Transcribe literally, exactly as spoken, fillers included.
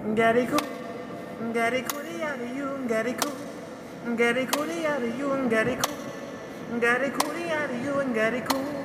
Get it cool, get it coolie out of you, get it cool, get it coolie out of you, and get it cool, get it coolie out of you, and get it cool.